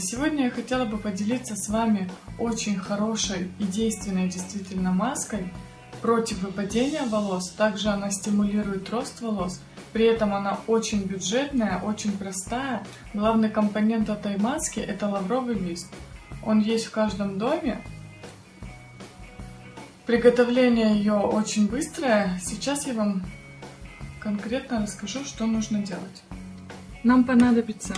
Сегодня я хотела бы поделиться с вами очень хорошей и действенной действительно маской против выпадения волос. Также она стимулирует рост волос. При этом она очень бюджетная, очень простая. Главный компонент этой маски — это лавровый лист. Он есть в каждом доме. Приготовление ее очень быстрое. Сейчас я вам конкретно расскажу, что нужно делать. Нам понадобится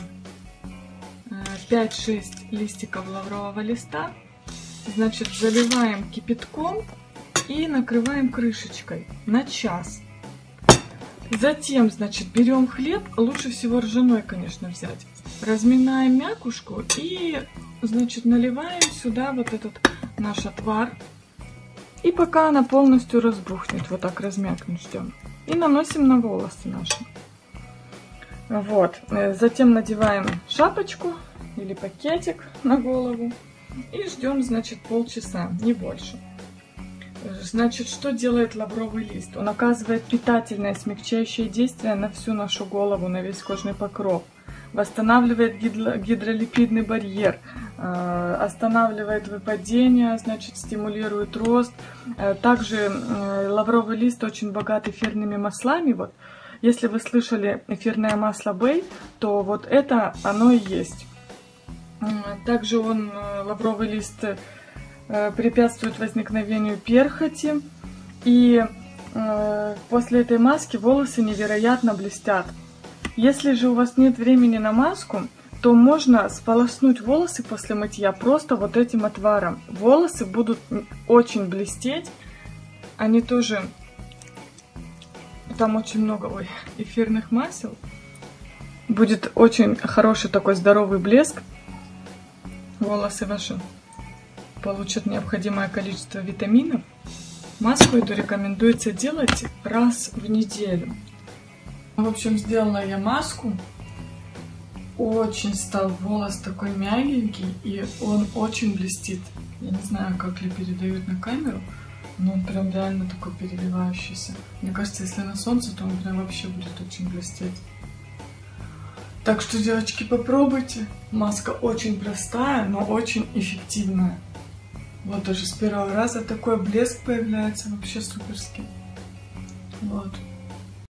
5-6 листиков лаврового листа. Значит, заливаем кипятком и накрываем крышечкой на час. Затем, значит, берем хлеб, лучше всего ржаной, конечно, взять. Разминаем мякушку и, значит, наливаем сюда вот этот наш отвар. И пока она полностью разбухнет, вот так размякнет, ждем. И наносим на волосы наши. Вот. Затем надеваем шапочку или пакетик на голову и ждем, значит, полчаса, не больше. Значит, что делает лавровый лист? Он оказывает питательное смягчающее действие на всю нашу голову, на весь кожный покров. Восстанавливает гидролипидный барьер, останавливает выпадение, значит, стимулирует рост. Также лавровый лист очень богат эфирными маслами. Вот, если вы слышали эфирное масло Бэй, то вот это оно и есть. Также лавровый лист препятствует возникновению перхоти. И после этой маски волосы невероятно блестят. Если же у вас нет времени на маску, то можно сполоснуть волосы после мытья просто вот этим отваром. Волосы будут очень блестеть. Они тоже... Там очень много эфирных масел. Будет очень хороший такой здоровый блеск. Волосы ваши получат необходимое количество витаминов. Маску эту рекомендуется делать раз в неделю. В общем, сделала я маску. Очень стал волос такой мягенький, и он очень блестит. Я не знаю, как ли передают на камеру, но он прям реально такой переливающийся. Мне кажется, если на солнце, то он прям вообще будет очень блестеть. Так что, девочки, попробуйте. Маска очень простая, но очень эффективная. Вот даже с первого раза такой блеск появляется, вообще суперский. Вот.